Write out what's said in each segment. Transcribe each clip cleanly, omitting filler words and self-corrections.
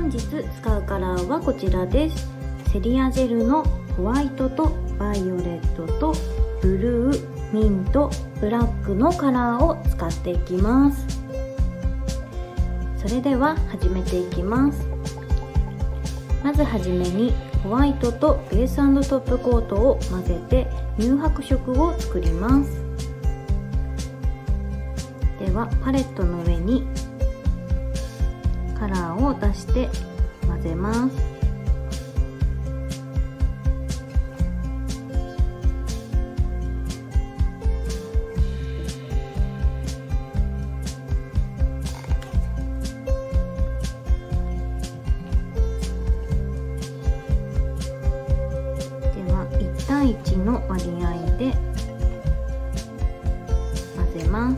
本日使うカラーはこちらです。セリアジェルのホワイトとバイオレットとブルー、ミント、ブラックのカラーを使っていきます。それでは始めていきます。まずはじめにホワイトとベース&トップコートを混ぜて乳白色を作ります。ではパレットの上にカラーを出して混ぜます。1対1の割合で混ぜます。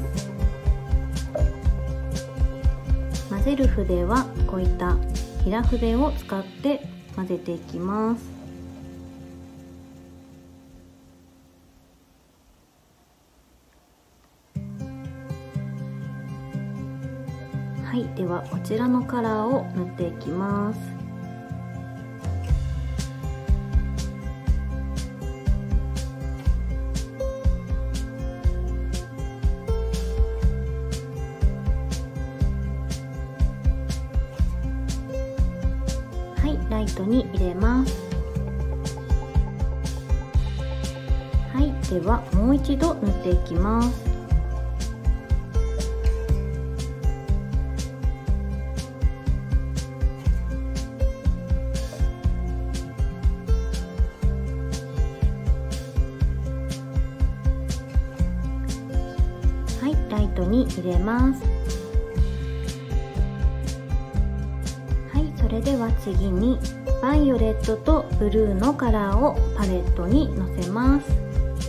混ぜる筆はこういった平筆を使って混ぜていきます。はい、ではこちらのカラーを塗っていきます。ライトに入れます。はい、ではもう一度塗っていきます。はい、ライトに入れます。それでは次にバイオレットとブルーのカラーをパレットにのせます。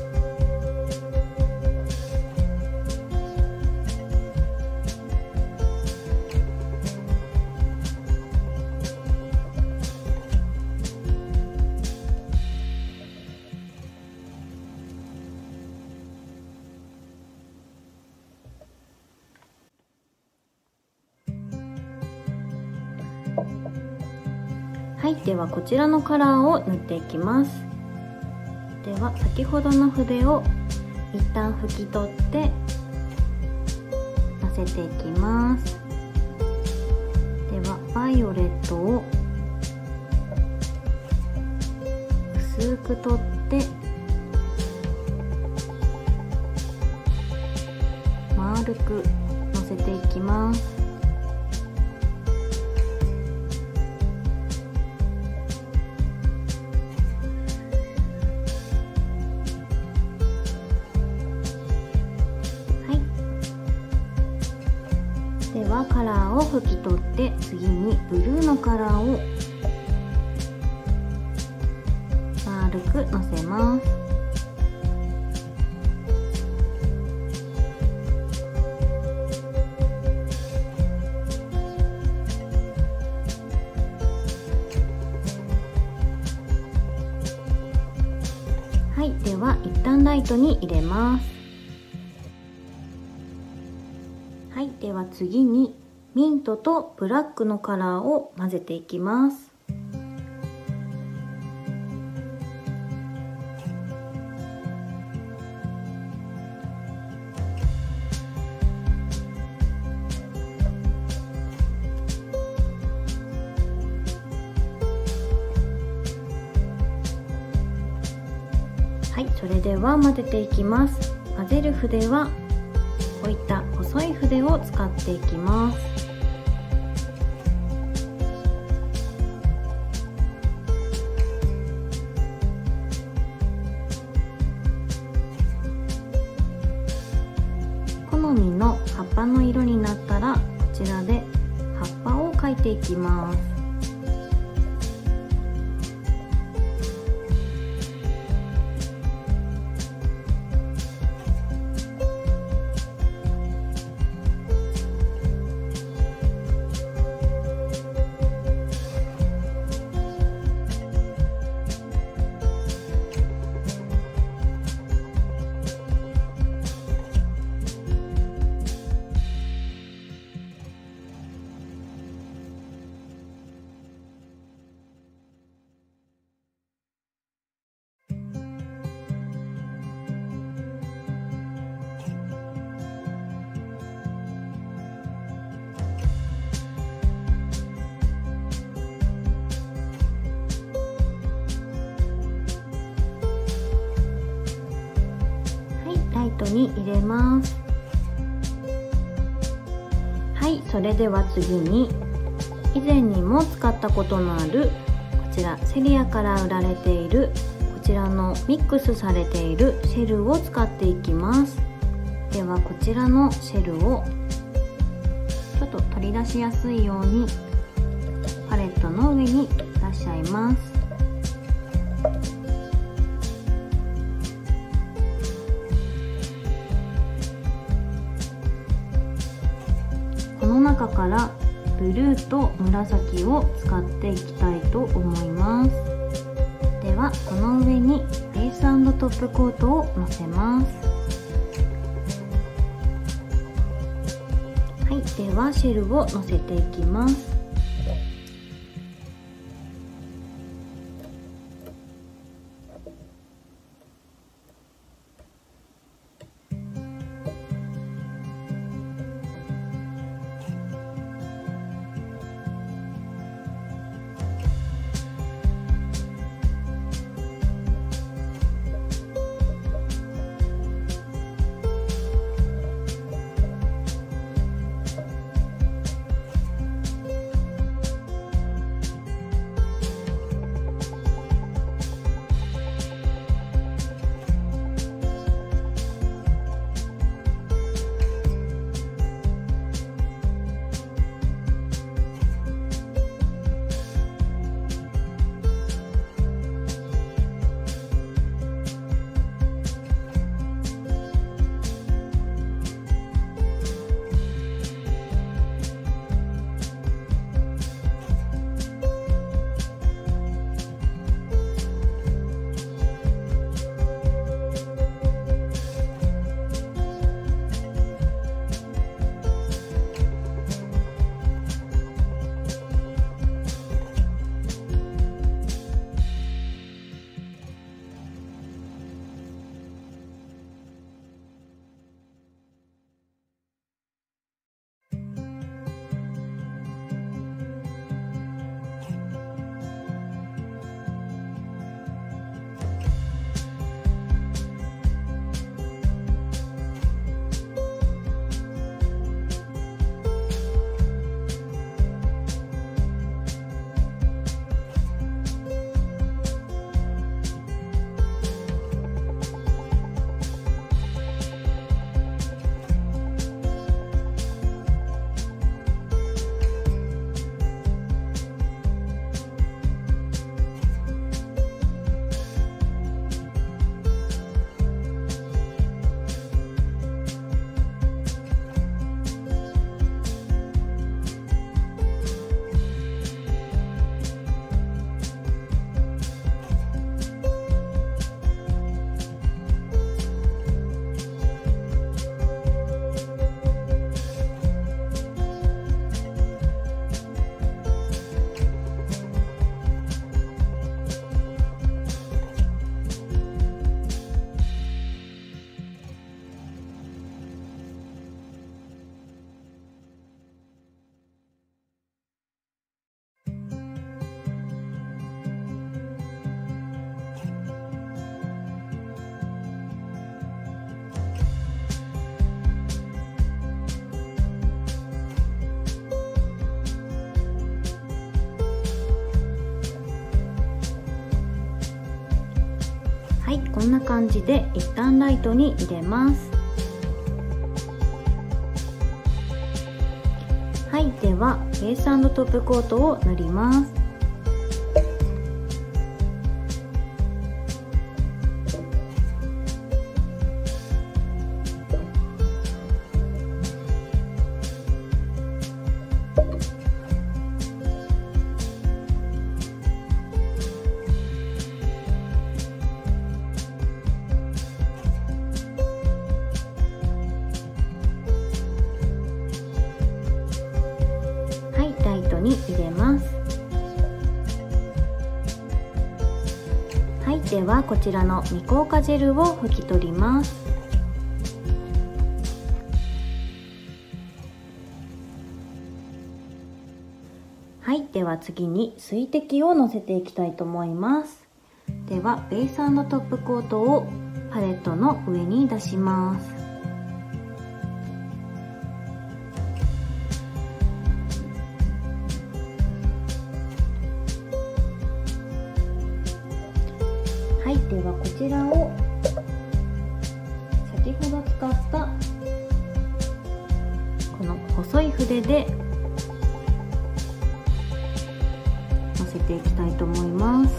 はい、ではこちらのカラーを塗っていきます。では先ほどの筆を一旦拭き取ってのせていきます。ではバイオレットを薄く取って丸くのせていきます。ではカラーを拭き取って次にブルーのカラーを丸くのせます。はい、では一旦ライトに入れます。はい、では次にミントとブラックのカラーを混ぜていきます。はい、それでは混ぜていきます。混ぜる筆はこういった細い筆を使っていきます。好みの葉っぱの色になったらこちらで葉っぱを描いていきます。 に入れます。はい、それでは次に以前にも使ったことのあるこちらセリアから売られているこちらのミックスされているシェルを使っていきます。ではこちらのシェルをちょっと取り出しやすいようにパレットの上に出しちゃいます。この中からブルーと紫を使っていきたいと思います。ではこの上にベース&トップコートをのせます。はい、ではシェルをのせていきます。はい、こんな感じで一旦ライトに入れます。はい、ではベース&トップコートを塗ります。に入れます。はい、ではこちらの未硬化ジェルを拭き取ります。はい、では次に水滴をのせていきたいと思います。ではベース&トップコートをパレットの上に出します。 ちらを先ほど使ったこの細い筆でのせていきたいと思います。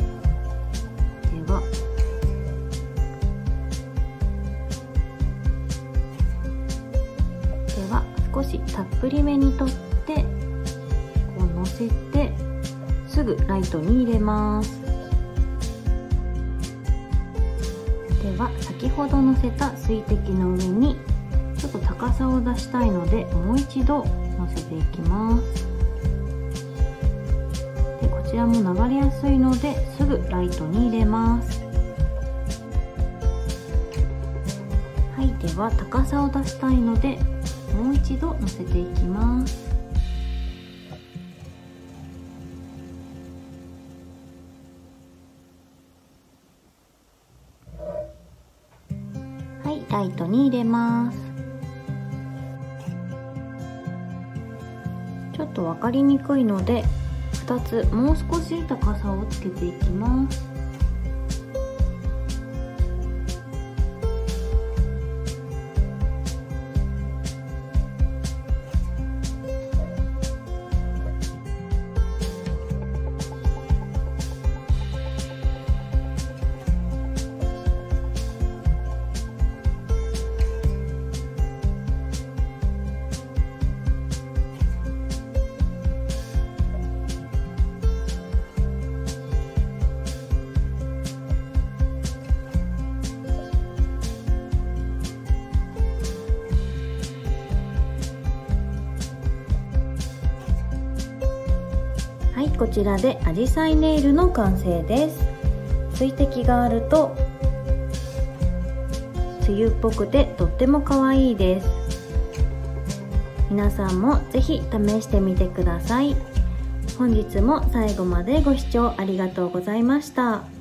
では少したっぷりめに取ってこうのせてすぐライトに入れます。では先ほどのせた水滴の上にちょっと高さを出したいのでもう一度のせていきます。でこちらも流れやすいのですぐライトに入れます。はい、では高さを出したいのでもう一度のせていきます。はい、ライトに入れます。ちょっと分かりにくいので2つもう少し高さをつけていきます。はい、こちらでアジサイネイルの完成です。水滴があると梅雨っぽくてとっても可愛いです。皆さんもぜひ試してみてください。本日も最後までご視聴ありがとうございました。